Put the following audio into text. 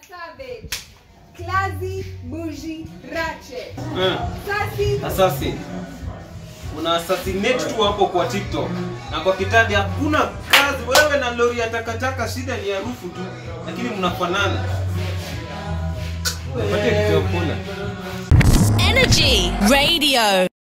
Savage. Classy, bougie, ratchet. Assassin. Una assassinate tu hapo kwa TikTok. Na kwa kitandi hakuna kazi. Wewe na lori ya takataka, shida ni harufu tu. Lakini mnafanana. Pate kitu kula. Energy Radio.